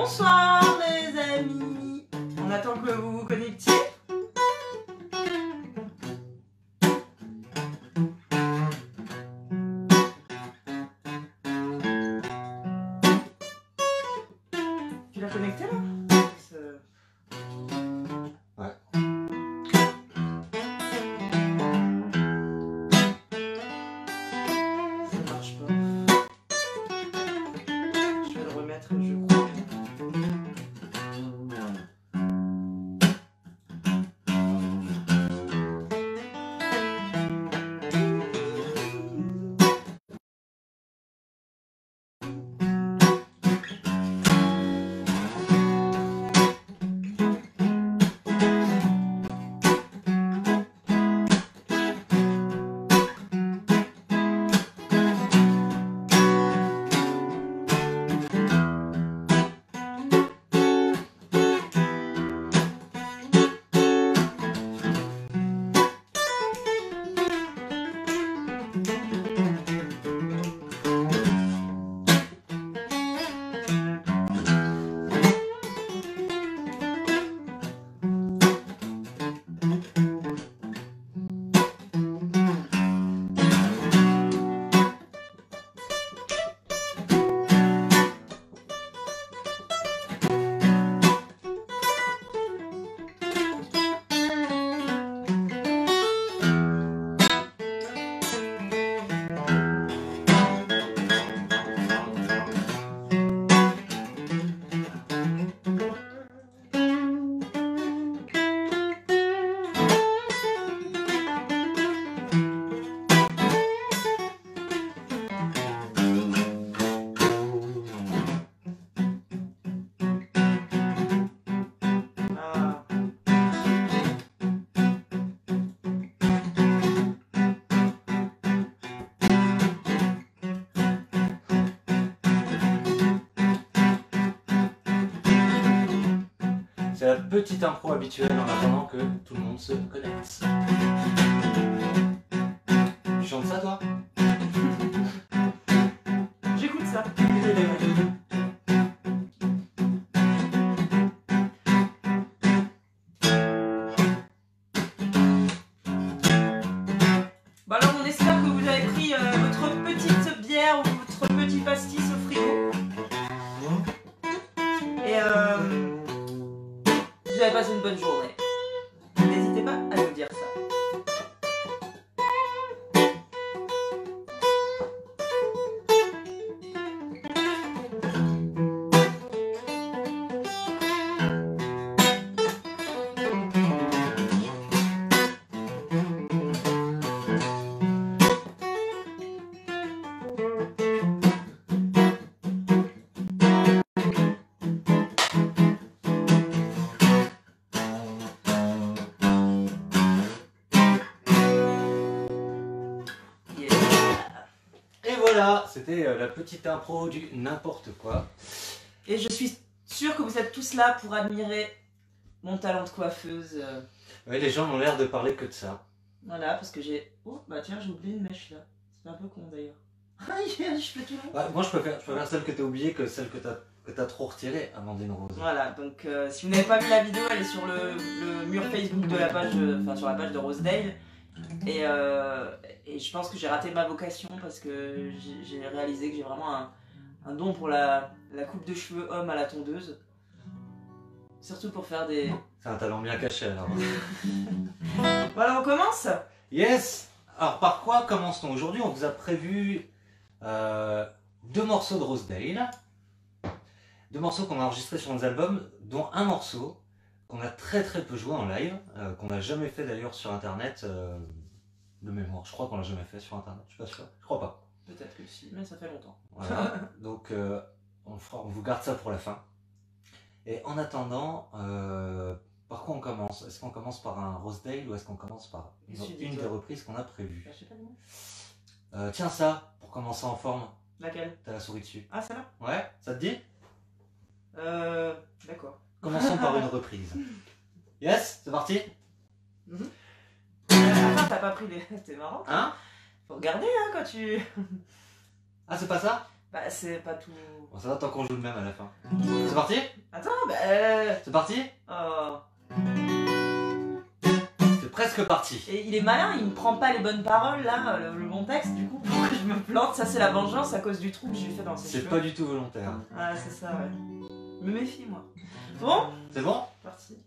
Bonsoir les amis. On attend que vous vous connectiez. Tu l'as connecté là? Ouais. Ça marche pas. Je vais le remettre, je crois. C'est la petite impro habituelle en attendant que tout le monde se connecte. Tu chantes ça toi? J'écoute ça. Bon alors on espère que vous avez pris votre petite bière ou votre petit pastis au frigo. Et vous avez passé une bonne journée. N'hésitez pas à nous dire ça. Voilà, c'était la petite impro du n'importe quoi. Et je suis sûre que vous êtes tous là pour admirer mon talent de coiffeuse. Ouais, les gens ont l'air de parler que de ça. Voilà, parce que j'ai... Oh, bah tiens, j'ai oublié une mèche là. C'est un peu con d'ailleurs. Ah, je fais tout long. Ouais, moi je préfère celle que t'as oubliée que celle que t'as trop retirée, Amandine Rose. Voilà, donc si vous n'avez pas vu la vidéo, elle est sur le mur Facebook de la page, enfin sur la page de Rosedale. Et je pense que j'ai raté ma vocation parce que j'ai réalisé que j'ai vraiment un don pour la coupe de cheveux homme à la tondeuse. Surtout pour faire des... C'est un talent bien caché alors. Voilà, on commence? Yes. Alors par quoi commence-t-on? Aujourd'hui on vous a prévu 2 morceaux de Rosedale. 2 morceaux qu'on a enregistrés sur nos albums, dont un morceau qu'on a très peu joué en live, qu'on n'a jamais fait d'ailleurs sur internet de mémoire. Je crois qu'on l'a jamais fait sur internet, je suis pas sûr. Je crois pas. Peut-être que si, mais ça fait longtemps. Voilà. Donc on vous garde ça pour la fin. Et en attendant, par quoi on commence? Est-ce qu'on commence par un Rosedale ou est-ce qu'on commence par une des reprises qu'on a prévues? Je sais pas du tout. Tiens ça, pour commencer en forme. Laquelle? T'as la souris dessus. Ah, celle-là? Ouais, ça te dit? D'accord. Commençons par une reprise. Yes, c'est parti? Attends, t'as pas pris les... C'était marrant. Hein? Faut regarder, hein, quand tu... Ah, c'est pas ça? Bah, c'est pas tout. Bon, ça va tant qu'on joue le même à la fin. C'est parti? Attends, bah. C'est parti? Oh. C'est presque parti. Et il est malin, il me prend pas les bonnes paroles là, le bon texte, du coup, pour que je me plante. Ça, c'est la vengeance à cause du trou que j'ai fait dans ses C'est cheveux. pas du tout volontaire. Ah, c'est ça, ouais. Je me méfie, moi. Bon, C'est bon? parti.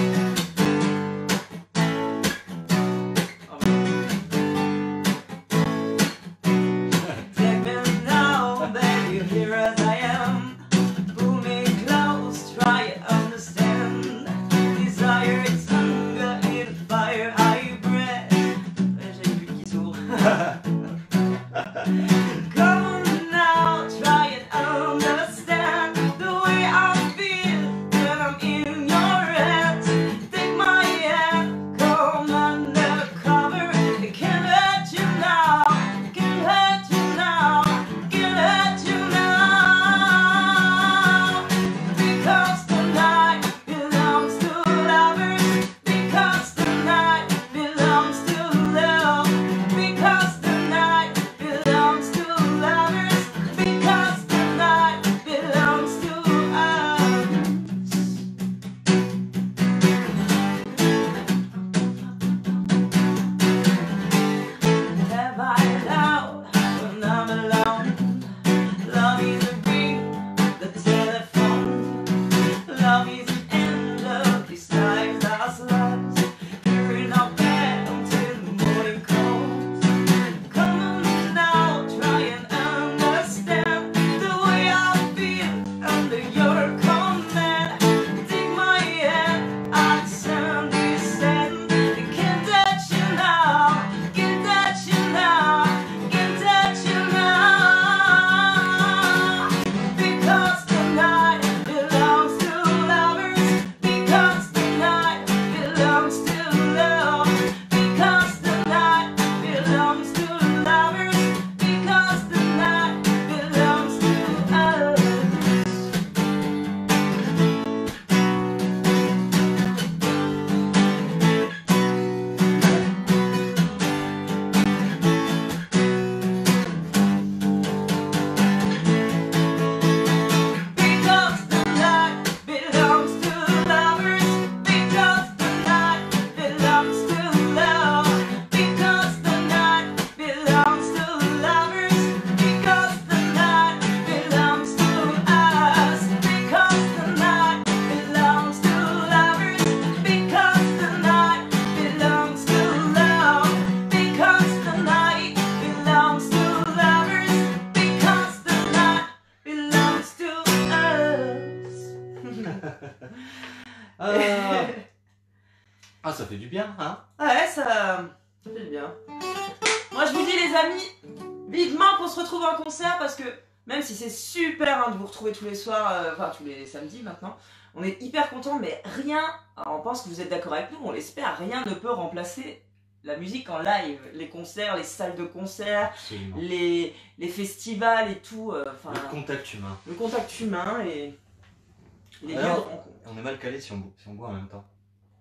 Ah, ça fait du bien, hein? Ouais, ça fait bien. Moi, je vous dis, les amis, vivement qu'on se retrouve en concert parce que même si c'est super de vous retrouver tous les soirs, enfin tous les samedis maintenant, on est hyper contents, mais rien, alors, on pense que vous êtes d'accord avec nous, on l'espère, rien ne peut remplacer la musique en live, les concerts, les salles de concert, les festivals et tout. Le contact humain. Le contact humain et les lieux de rencontre. On est mal calé si on boit en même temps.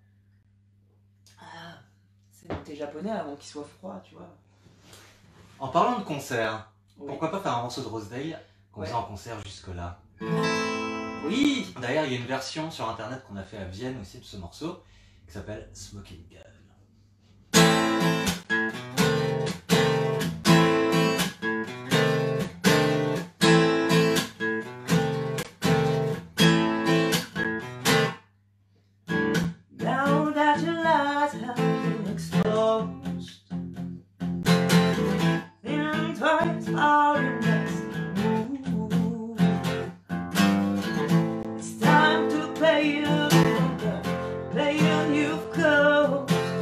Ah, c'est le thé japonais avant qu'il soit froid, tu vois. En parlant de concert, Oui. pourquoi pas faire un morceau de Rosedale qu'on faisait en concert jusque-là? Oui. D'ailleurs, il y a une version sur internet qu'on a fait à Vienne aussi de ce morceau qui s'appelle Smoking Gun. Now that your lies have been exposed, think twice about your next move. It's time to pay you the you've closed.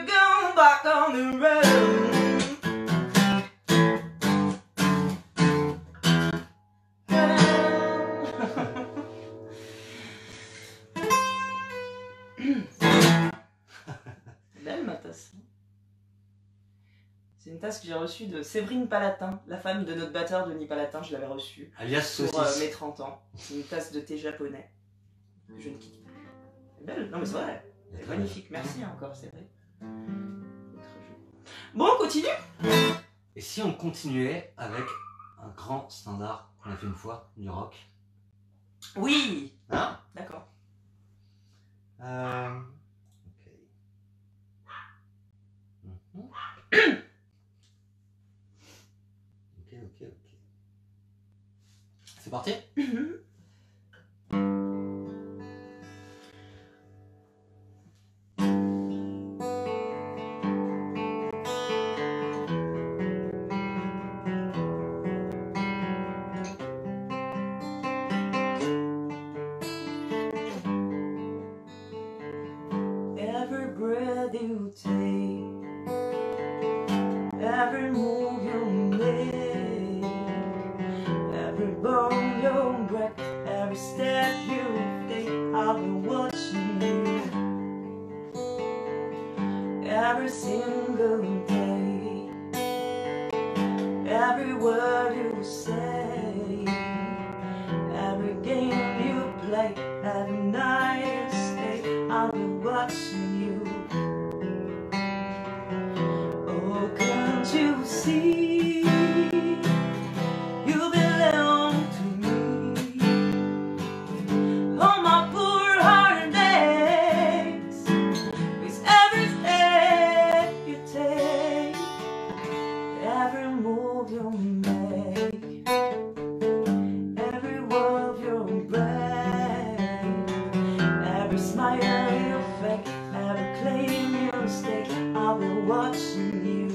go back on the road. Belle ma tasse. C'est une tasse que j'ai reçue de Séverine Palatin, la femme de notre batteur Denis Palatin, je l'avais reçue Alias pour saucisse. mes 30 ans. C'est une tasse de thé japonais que je ne quitte plus. C'est belle, non mais c'est vrai, c'est magnifique, merci encore, c'est vrai. Bon, on continue. Et si on continuait avec un grand standard qu'on a fait une fois, du rock? Oui. Hein? D'accord. Ok. Ok. C'est parti? Every breath you take, every move you make, every bone you break, every step you take, I'll be watching you. Every single day, every word you say, every game you play, every night you stay, I'll be watching you. Oh, can't you see? You belong to me. Oh, my poor heart aches with every step you take, every move you make, every word you break, every smile you fake, every claim you stake, I'll be watching you.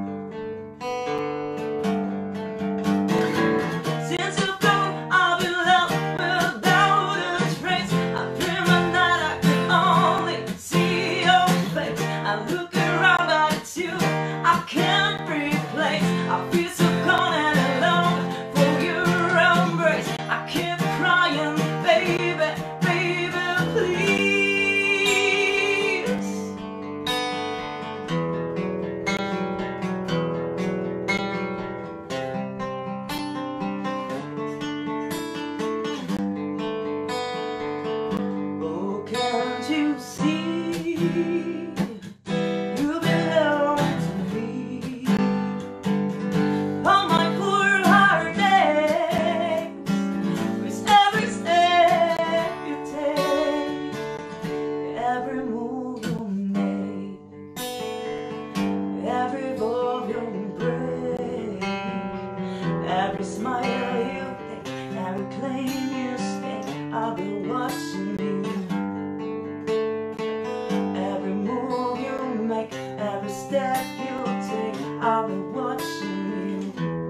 Since you've gone, I've been left without a trace. I dream at night, I can only see your face. I look around, but it's you I can't replace. I feel so gone and alone for your embrace. I keep crying, baby, baby, please. Oh, can't you see? You belong to me. Oh, my poor heart aches with every step you take, every move you make, every vow you break, every smile you take, every claim you stake, I'll be watching you. Every move you make, every step you take, I'll be watching you.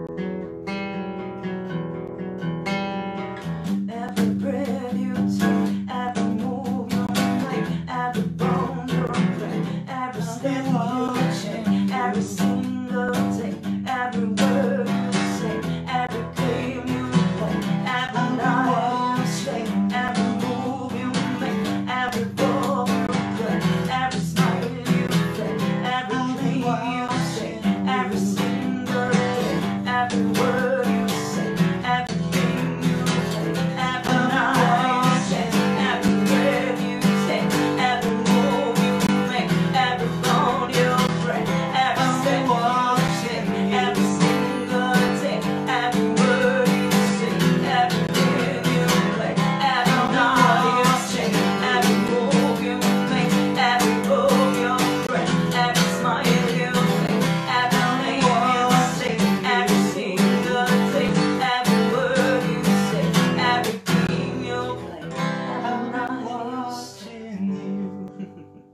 Every breath you take, every move you make, every bone you break, every step you take, every single take, every word you say, every game you play, every night you stay, every move you make, every ball you break, every smile you fake, every claim you say, every single day, every word you say, every game you play, every night you stay, every breath you take, every move you make, every bone you break, every step you take, every single day, every word you say, every game you play, every night you stay, every move you make, every bone you break, every smile you fake, every name you say, every single day, every word you say, every game you play, every night you stay.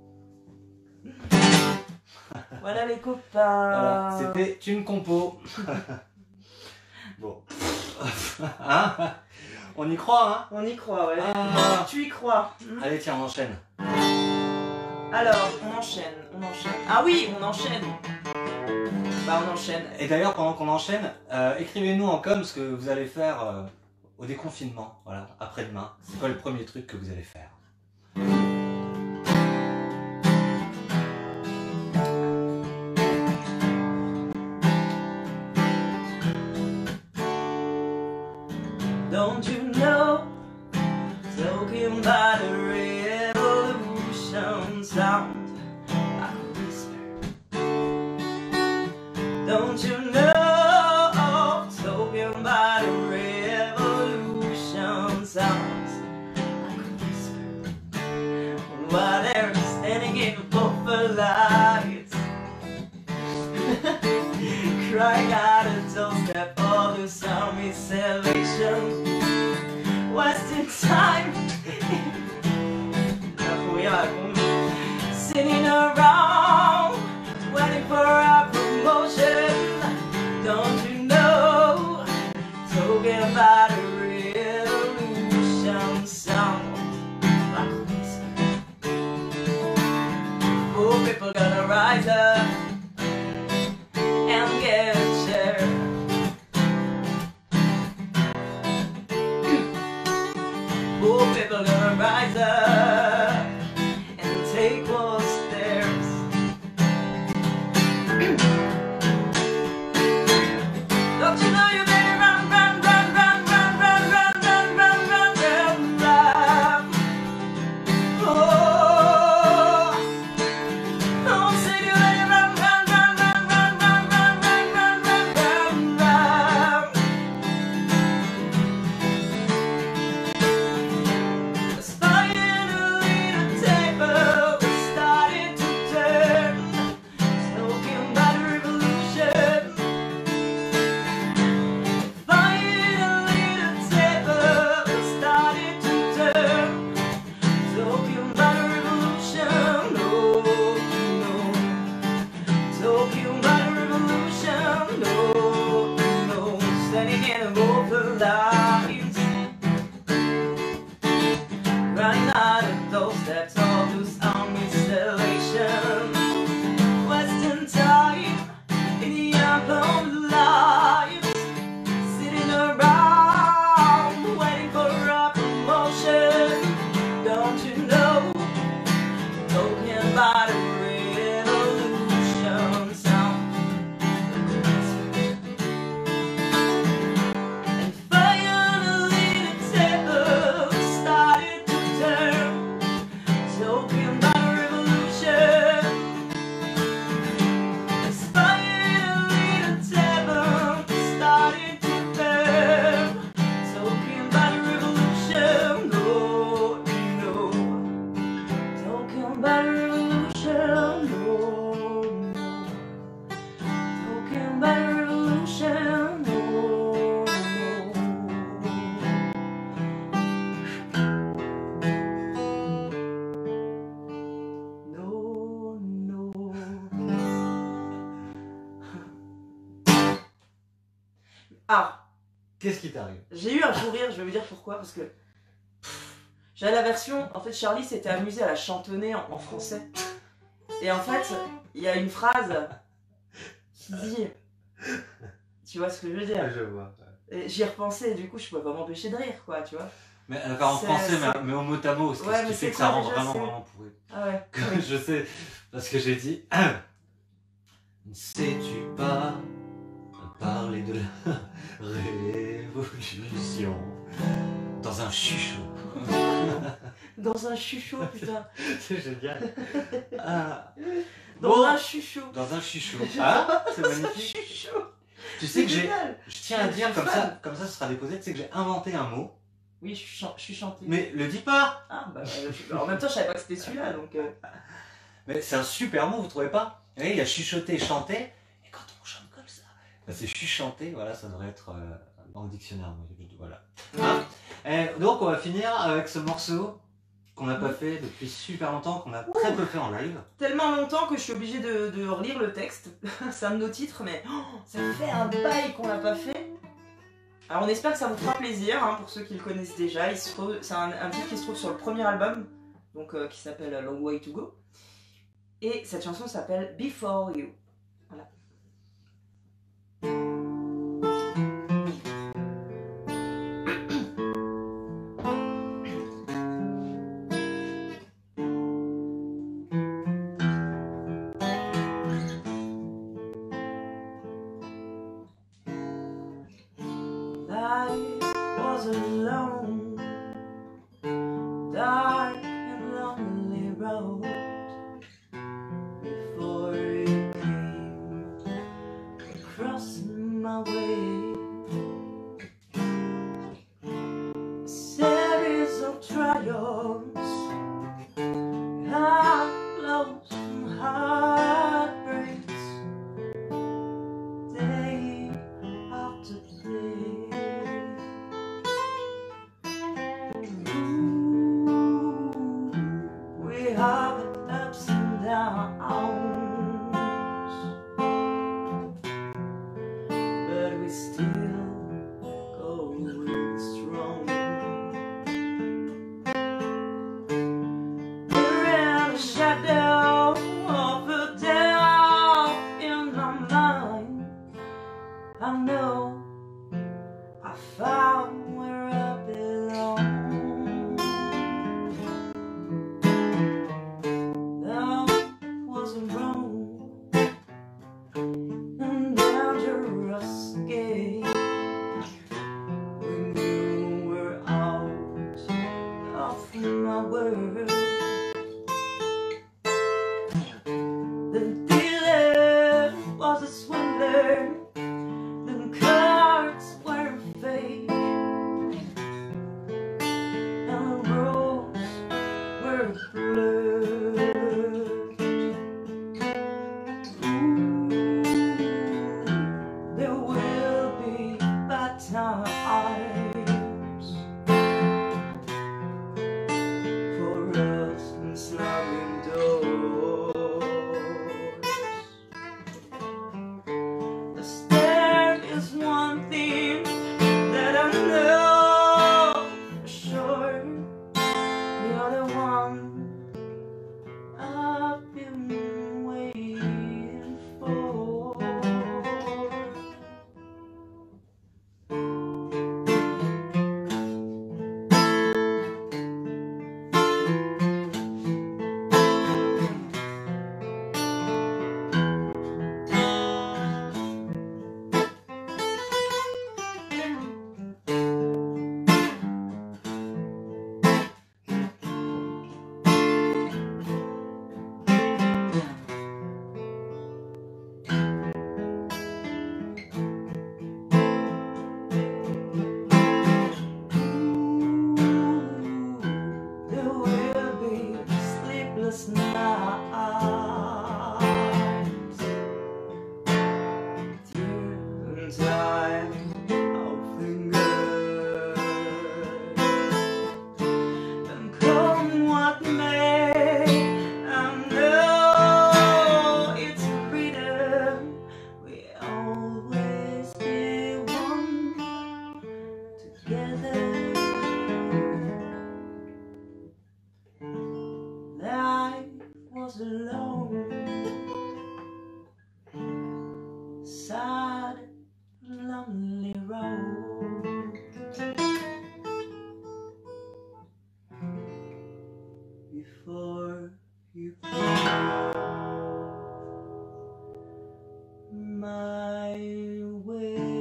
Voilà les copains. Voilà, c'était une compo. Bon. Hein? On y croit, hein? On y croit, ouais. Ah. Tu y crois. Allez, tiens, on enchaîne. Alors, on enchaîne. Ah oui, on enchaîne. Bah on enchaîne. Et d'ailleurs, pendant qu'on enchaîne, écrivez-nous en com ce que vous allez faire au déconfinement, voilà, après-demain. C'est quoi le premier truc que vous allez faire? Don't you know, talking by the revolution sound like a whisper. Don't you know, talking by the revolution sounds like a whisper. While they're standing in the purple lights, crying out a doorstep for the zombie salvation. Wasting time sitting around waiting for a promotion. Don't you know, talking about a revolution sound like a whisper. Poor people gonna rise up and get a chair. Poor people gonna rise up and take what's theirs. Don't you know you better run, run, run, run, run, run, run, run, run, run, run, run. Oh, don't say you better run, run, run, run, run, run, run, run, run, run, run, run. Finally the table started to turn, talking about the revolution. Finally the table started to turn, talking about the revolution. No, no, talking about the revolution. No, no, standing in the open lines, running out of those steps of this installation. Wasting time in the album lights, sitting around waiting for a promotion. Don't you know, talking about a revolution sound. And finally the table started to turn, talking about a revolution. And finally the table started to turn, talking about a revolution. No, no, talking about a revolution. No, no, talking about a revolution. No, no. No, no. Ah, Qu'est-ce qui t'arrive? j'ai eu un fou rire, je vais vous dire pourquoi, parce que j'avais la version, en fait Charlie s'était amusé à la chantonner en français. Et en fait, il y a une phrase qui dit, tu vois ce que je veux dire? Je vois. Et j'y ai repensé et du coup je pouvais pas m'empêcher de rire, quoi, tu vois. Mais en C'est- français, c'est- mais au mot à mot, ce Ouais, qui mais fait c'est que ça quoi rend déjà, vraiment, c'est- vraiment pourri. Ah ouais. Comme je sais, parce que j'ai dit ne sais-tu pas parler de la révolution dans un chuchot? Dans un chuchot, putain. C'est génial. Ah. Dans Bon, un chuchot. dans un chuchot. Ah, c'est Dans un magnifique. chuchot. Tu sais que j'ai, génial. je tiens à Je dire suis comme fan. ça ce sera déposé, tu sais que j'ai inventé un mot, Oui, je suis chanté. mais le dis pas. Ah bah, en même temps je savais pas que c'était celui-là, donc... Mais c'est un super mot, vous trouvez pas? Oui, il y a chuchoter et chanter, et quand on chante comme ça, bah, c'est chuchanter, voilà, ça devrait être dans le dictionnaire. Voilà. Hein, et donc on va finir avec ce morceau qu'on n'a pas fait depuis super longtemps, qu'on a très peu fait en live. Tellement longtemps que je suis obligée de relire le texte. C'est un de nos titres, mais ça fait un bail qu'on l'a pas fait. Alors on espère que ça vous fera plaisir, hein, pour ceux qui le connaissent déjà. C'est un titre qui se trouve sur le premier album, donc qui s'appelle Long Way to Go. Et cette chanson s'appelle Before You. Voilà. Life was alone, dark and lonely road before you came across my way. A series of trials, heart blows and heartbreaks, day after day. We have ups and downs, but we still going strong. We're in the shadow of a doubt in my mind. I know I found where I belong. Wrong and dangerous game when you were out of my world. The dealer was a swindler, the cards were fake, and the roads were blurred. There will be bad times for us and slamming doors. There is one thing that I know for sure. You're the one I've been waiting for. Sad, lonely road before you came my way.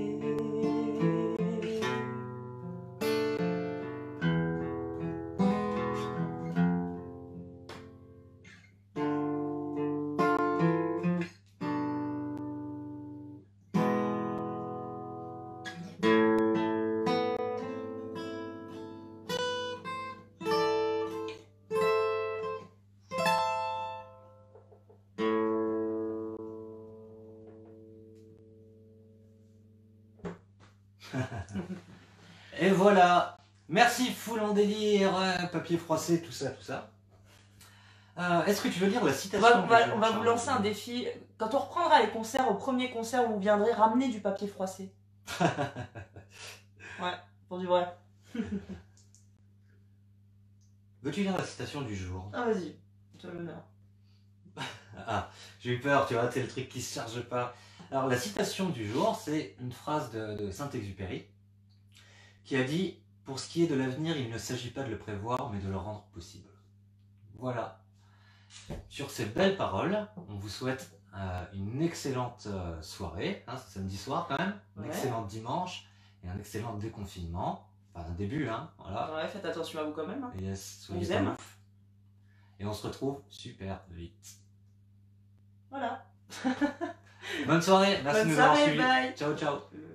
Et voilà. Merci Foule en délire, papier froissé, tout ça, tout ça. Est-ce que tu veux lire la citation? On va vous lancer un défi. Quand on reprendra les concerts, au premier concert où vous viendrez, ramener du papier froissé. Ouais, pour du vrai. Veux-tu lire la citation du jour? Ah vas-y, tu as l'honneur. Ah, j'ai eu peur, tu vois, c'est le truc qui se charge pas. Alors, la citation du jour, c'est une phrase de Saint-Exupéry qui a dit: pour ce qui est de l'avenir, il ne s'agit pas de le prévoir, mais de le rendre possible. Voilà. Sur ces belles paroles, on vous souhaite une excellente soirée, hein, c'est samedi soir quand même, un excellent dimanche et un excellent déconfinement. Enfin, un début, hein, voilà. Ouais, faites attention à vous quand même. Hein. Yes, On soyez vous pas aime. ouf. Et on se retrouve super vite. Voilà. Bonne soirée, merci de Bonne nous avoir soirée, suivis. bye. Ciao, ciao.